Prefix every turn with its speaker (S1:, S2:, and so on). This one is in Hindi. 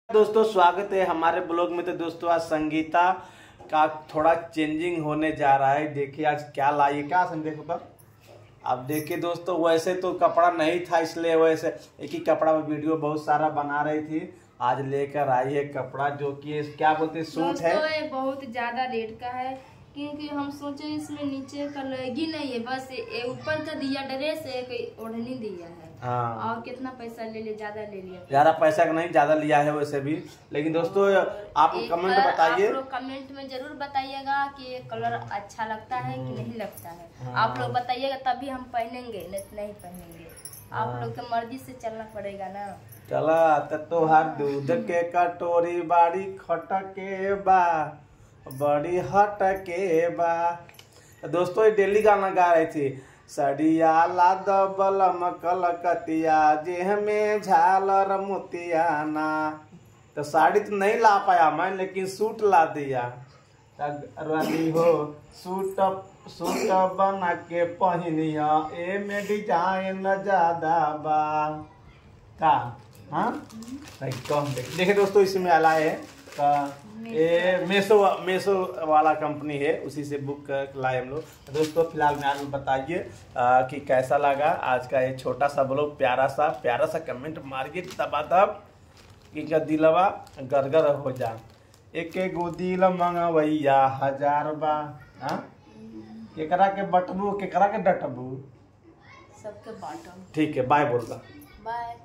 S1: दोस्तों स्वागत है हमारे ब्लॉग में। तो दोस्तों आज संगीता का थोड़ा चेंजिंग होने जा रहा है। देखिए आज क्या लाई है, क्या देखो तो अब देखिए दोस्तों, वैसे तो कपड़ा नहीं था इसलिए वैसे एक ही कपड़ा में वीडियो बहुत सारा बना रही थी। आज लेकर आई है कपड़ा जो कि क्या बोलते हैं, सूट है।
S2: ये बहुत ज्यादा रेट का है क्योंकि हम सोचे इसमें नीचे का लगी नहीं है, बस ये ऊपर का दिया ड्रेस है, एक ओढ़नी दिया है।
S1: हाँ।
S2: और कितना पैसा ले लिया, ज्यादा ले लिया।
S1: ज्यादा पैसा का नहीं, ज्यादा लिया है वैसे भी। लेकिन दोस्तों आप कमेंट बताइए,
S2: आप लोग कमेंट में जरूर बताइएगा कि ये कलर अच्छा लगता है कि नहीं लगता है।
S1: हाँ।
S2: आप लोग बताइएगा तभी हम पहनेंगे, नहीं पहनेंगे। आप लोग की मर्जी से चलना पड़ेगा ना।
S1: चला तो हर दूध के कटोरी बाड़ी खटके बा बड़ी हट के बा। दोस्तों ये डेली गाना गा रही थी। सड़िया ला दबल मकल कतिया जे में झालर मोतियाना। तो साड़ी तो नहीं ला पाया मैं, लेकिन सूट ला दिया। रानी हो सूट सूट बना के पहनिया, ए में डिजाइन ज्यादा बा का। हाँ देखिए दोस्तों, इसमें आला है ये मेसो वाला कंपनी है, उसी से बुक कर लाए हम लोग। दोस्तों फिलहाल में आप बताइए कि कैसा लगा आज का ये छोटा सा ब्लॉग। प्यारा सा कमेंट मारिए दबादब कि दिलवा गरगर हो जा। एक गो दिल मंगवैया 1000 बा। हाँ केकरा के बटबू केकरा के डटबू,
S2: सबके बाटम।
S1: ठीक है, बाय बोल रहा।
S2: बाय।